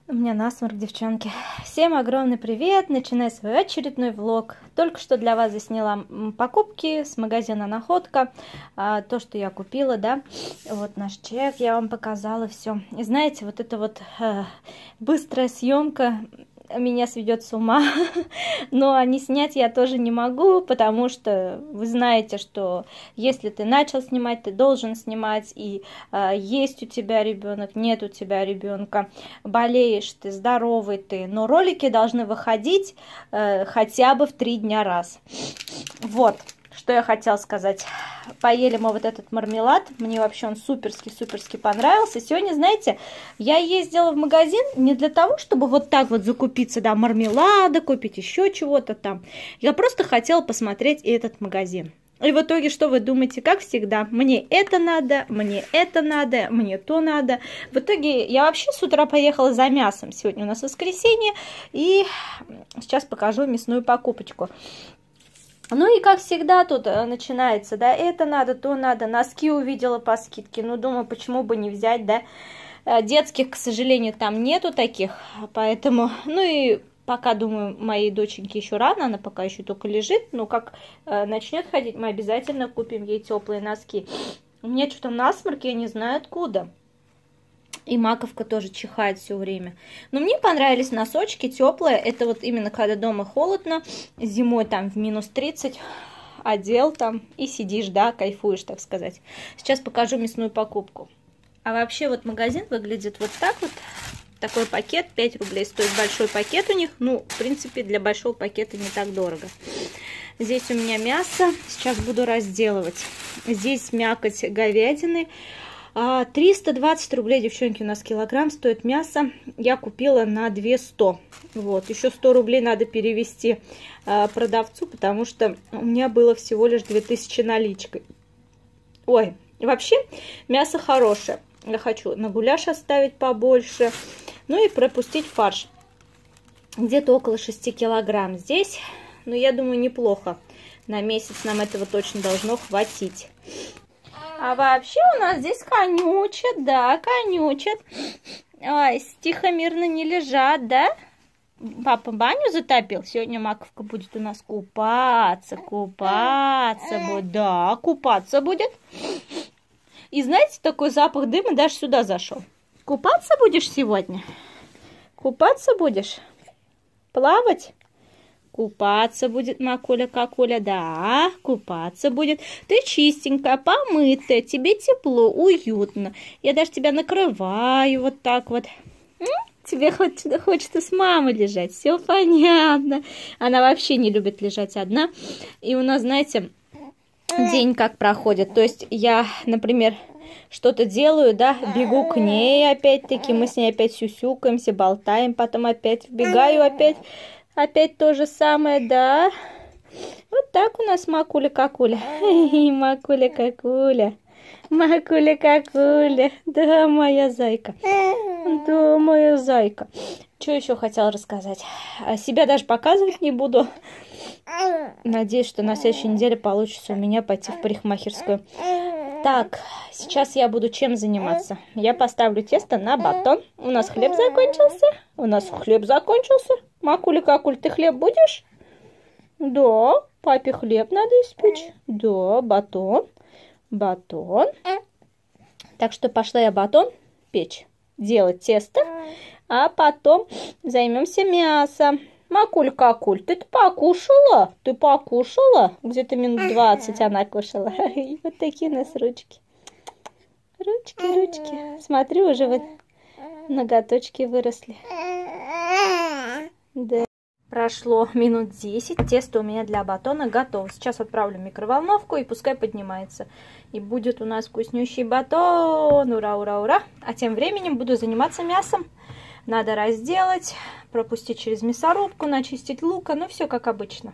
У меня насморк, девчонки. Всем огромный привет! Начинаю свой очередной влог. Только что для вас засняла покупки с магазина Находка. То, что я купила, да. Вот наш чек, я вам показала все. И знаете, вот эта вот быстрая съемка меня сведет с ума. Но не снять я тоже не могу, потому что вы знаете, что если ты начал снимать, ты должен снимать. И есть у тебя ребенок, нет у тебя ребенка, болеешь ты, здоровый ты, но ролики должны выходить хотя бы в 3 дня раз. Вот. Что я хотела сказать. Поели мы вот этот мармелад. Мне вообще он суперски понравился. Сегодня, знаете, я ездила в магазин не для того, чтобы вот так вот закупиться, да, мармелада, купить еще чего-то там. Я просто хотела посмотреть этот магазин. И в итоге, что вы думаете, как всегда, мне это надо, мне это надо, мне то надо. В итоге я вообще с утра поехала за мясом. Сегодня у нас воскресенье. И сейчас покажу мясную покупочку. Ну и как всегда тут начинается, да, это надо, то надо, носки увидела по скидке, ну думаю, почему бы не взять, да, детских, к сожалению, там нету таких, поэтому, ну и пока, думаю, моей доченьке еще рано, она пока еще только лежит, но как начнет ходить, мы обязательно купим ей теплые носки. У меня что-то насморк, я не знаю откуда. И маковка тоже чихает все время. Но мне понравились носочки теплые. Это вот именно когда дома холодно. Зимой там в минус 30 одел там и сидишь, да, кайфуешь, так сказать. Сейчас покажу мясную покупку. А вообще вот магазин выглядит вот так вот. Такой пакет 5 рублей стоит большой пакет у них. Ну, в принципе, для большого пакета не так дорого. Здесь у меня мясо. Сейчас буду разделывать. Здесь мякоть говядины. 320 рублей, девчонки, у нас килограмм стоит мясо. Я купила на 200. Вот, еще 100 рублей надо перевести продавцу, потому что у меня было всего лишь 2000 наличкой. Ой, вообще мясо хорошее. Я хочу на гуляш оставить побольше. Ну и пропустить фарш. Где-то около 6 килограмм здесь. Но я думаю, неплохо. На месяц нам этого точно должно хватить. А вообще у нас здесь конючат, да, конючат. Ой, тихо, мирно не лежат, да? Папа баню затопил. Сегодня маковка будет у нас купаться будет. Да, купаться будет. И знаете, такой запах дыма даже сюда зашел. Купаться будешь сегодня? Купаться будешь? Плавать? Купаться будет Макуля-какуля, да, купаться будет. Ты чистенькая, помытая, тебе тепло, уютно. Я даже тебя накрываю вот так вот. Тебе хочется с мамой лежать, все понятно. Она вообще не любит лежать одна. И у нас, знаете, день как проходит. То есть я, например, что-то делаю, да, бегу к ней опять-таки, мы с ней опять сюсюкаемся, болтаем, потом опять вбегаю, опять то же самое, да. Вот так у нас Макуля-какуля. Макуля-какуля. Макуля-какуля. Да, моя зайка. Да, моя зайка. Что еще хотела рассказать? Себя даже показывать не буду. Надеюсь, что на следующей неделе получится у меня пойти в парикмахерскую. Так, сейчас я буду чем заниматься? Я поставлю тесто на батон. У нас хлеб закончился. Макуля-какуль, ты хлеб будешь? Да, папе хлеб надо испечь. Да, батон. Так что пошла я батон печь, делать тесто, а потом займемся мясом. Макуль-какуль, ты покушала? Где-то минут 20 она кушала. Вот такие у нас ручки. Ручки. Смотрю, уже вот ноготочки выросли. Да. Прошло минут 10. Тесто у меня для батона готово. Сейчас отправлю в микроволновку и пускай поднимается. И будет у нас вкуснющий батон. Ура, ура, ура. А тем временем буду заниматься мясом. Надо разделать, пропустить через мясорубку, начистить лука. Ну, все как обычно.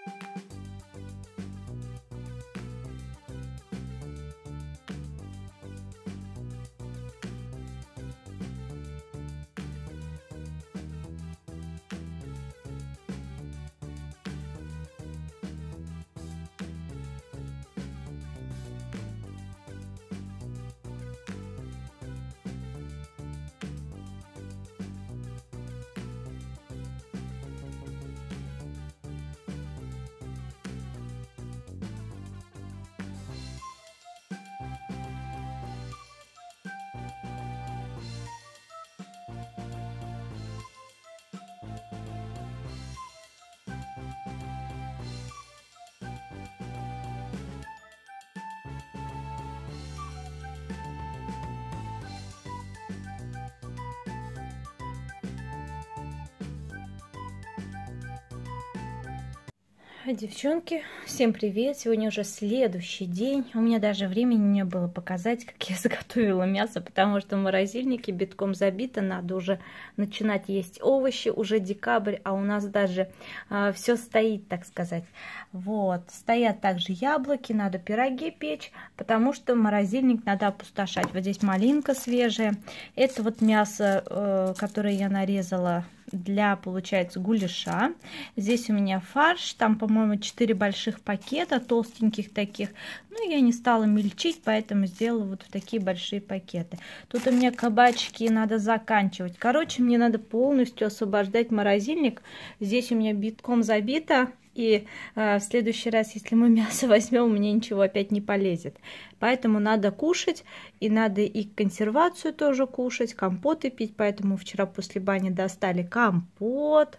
Девчонки, всем привет! Сегодня уже следующий день. У меня даже времени не было показать, как я заготовила мясо, потому что в морозильнике битком забито. Надо уже начинать есть овощи. Уже декабрь, а у нас даже все стоит, так сказать. Вот, стоят также яблоки, надо пироги печь, потому что морозильник надо опустошать. Вот здесь малинка свежая. Это вот мясо, которое я нарезала для, получается, гуляша. Здесь у меня фарш, там, по-моему, 4 больших пакета, толстеньких таких. Ну, я не стала мельчить, поэтому сделала вот в такие большие пакеты. Тут у меня кабачки, надо заканчивать. Короче, мне надо полностью освобождать морозильник. Здесь у меня битком забито. И в следующий раз, если мы мясо возьмем, мне ничего опять не полезет. Поэтому надо кушать, и надо и консервацию тоже кушать, компоты пить. Поэтому вчера после бани достали компот.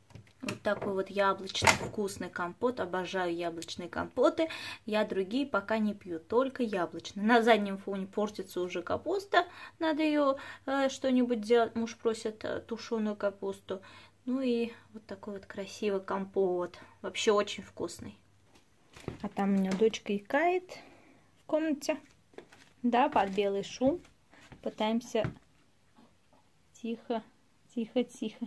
Вот такой вот яблочный вкусный компот. Обожаю яблочные компоты. Я другие пока не пью, только яблочный. На заднем фоне портится уже капуста. Надо ее что-нибудь делать. Муж просит тушеную капусту. Ну и вот такой вот красивый компот. Вообще очень вкусный. А там у меня дочка икает в комнате. Да, под белый шум. Пытаемся тихо, тихо, тихо.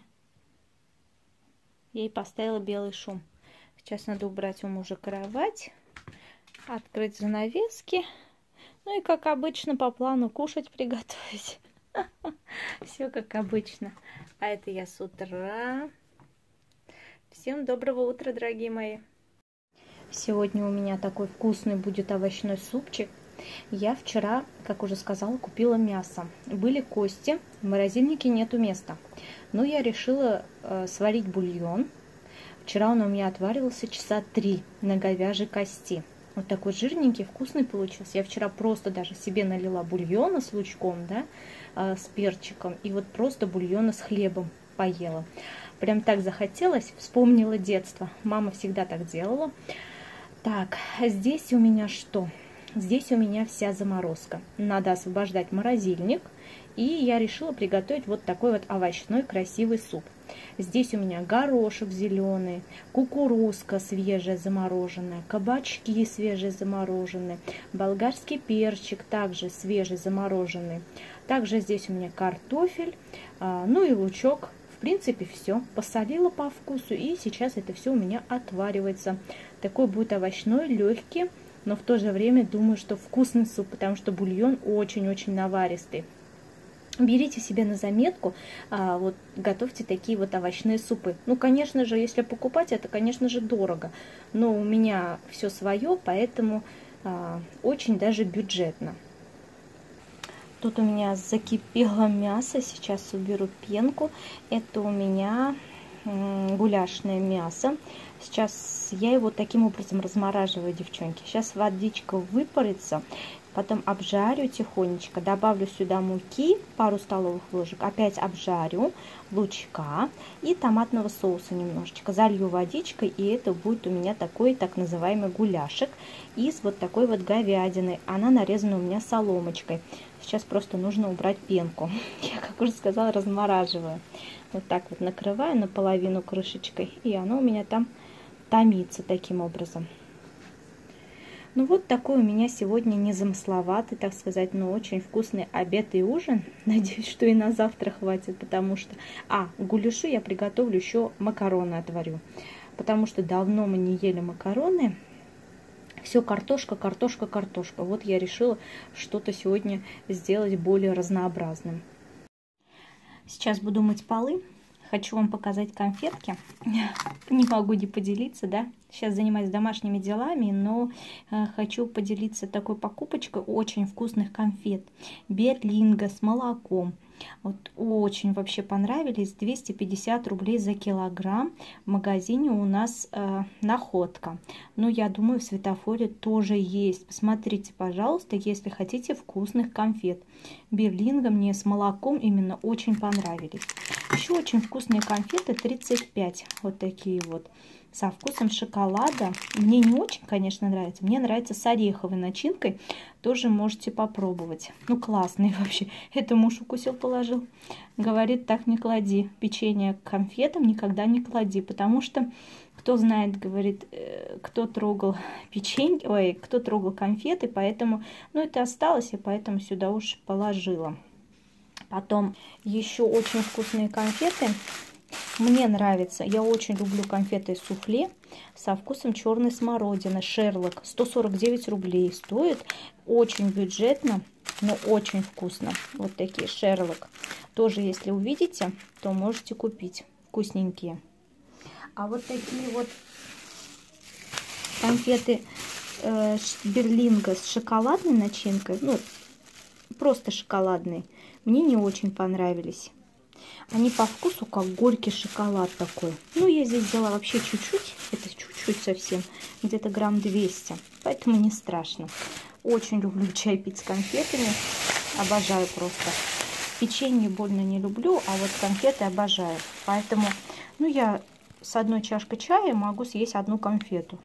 Я ей поставила белый шум. Сейчас надо убрать у мужа кровать. Открыть занавески. Ну и как обычно по плану кушать приготовить. Все как обычно. А это я с утра. Всем доброго утра, дорогие мои. Сегодня у меня такой вкусный будет овощной супчик. Я вчера, как уже сказала, купила мясо. Были кости, в морозильнике нету места. Но я решила сварить бульон. Вчера он у меня отваривался часа 3 на говяжьей кости. Вот такой жирненький, вкусный получился. Я вчера просто даже себе налила бульона с лучком, да, с перчиком. И вот просто бульона с хлебом поела. Прям так захотелось, вспомнила детство. Мама всегда так делала. Так, здесь у меня что? Здесь у меня вся заморозка. Надо освобождать морозильник. И я решила приготовить вот такой вот овощной красивый суп. Здесь у меня горошек зеленый, кукурузка свежая замороженная, кабачки свежие замороженные, болгарский перчик также свежий замороженный. Также здесь у меня картофель, ну и лучок. В принципе, все. Посолила по вкусу, и сейчас это все у меня отваривается. Такой будет овощной, легкий, но в то же время думаю, что вкусный суп, потому что бульон очень-очень наваристый. Берите себе на заметку, вот готовьте такие вот овощные супы. Ну, конечно же, если покупать, это, конечно же, дорого. Но у меня все свое, поэтому очень даже бюджетно. Тут у меня закипело мясо, сейчас уберу пенку. Это у меня гуляшное мясо. Сейчас я его таким образом размораживаю, девчонки. Сейчас водичка выпарится. Потом обжарю тихонечко, добавлю сюда муки, пару столовых ложек, опять обжарю, лучка и томатного соуса немножечко. Залью водичкой, и это будет у меня такой так называемый гуляшек из вот такой вот говядины. Она нарезана у меня соломочкой. Сейчас просто нужно убрать пенку. Я, как уже сказала, размораживаю. Вот так вот накрываю наполовину крышечкой, и оно у меня там томится таким образом. Ну вот такой у меня сегодня незамысловатый, так сказать, но очень вкусный обед и ужин. Надеюсь, что и на завтра хватит, потому что... к гуляшу я приготовлю еще макароны, отварю. потому что давно мы не ели макароны. Все картошка, картошка, картошка. Вот я решила что-то сегодня сделать более разнообразным. Сейчас буду мыть полы. Хочу вам показать конфетки. Не могу не поделиться, да. Сейчас занимаюсь домашними делами, но хочу поделиться такой покупочкой очень вкусных конфет. Берлинга с молоком. Вот очень вообще понравились. 250 рублей за килограмм. В магазине у нас Находка. Но я думаю, в Светофоре тоже есть. Посмотрите, пожалуйста, если хотите вкусных конфет. Берлинга мне с молоком именно очень понравились. Еще очень вкусные конфеты 35. Вот такие вот. Со вкусом шоколада. Мне не очень, конечно, нравится. Мне нравится с ореховой начинкой. Тоже можете попробовать. Ну, классные вообще. Это муж укусил, положил. Говорит, так не клади. Печенье к конфетам никогда не клади. Потому что, кто знает, говорит, кто трогал печенье, ой, кто трогал конфеты. Поэтому, ну, это осталось, и поэтому сюда уж положила. Потом еще очень вкусные конфеты. Мне нравится, я очень люблю конфеты суфле со вкусом черной смородины. Шерлок, 149 рублей стоит. Очень бюджетно, но очень вкусно. Вот такие Шерлок. Тоже, если увидите, то можете купить. Вкусненькие. А вот такие вот конфеты Берлинга с шоколадной начинкой, ну, просто шоколадные, мне не очень понравились. Они по вкусу как горький шоколад такой. Ну, я здесь взяла вообще чуть-чуть. Это чуть-чуть совсем. Где-то грамм 200. Поэтому не страшно. Очень люблю чай пить с конфетами. Обожаю просто. Печенье больно не люблю, а вот конфеты обожаю. Поэтому, ну, я с одной чашкой чая могу съесть одну конфету.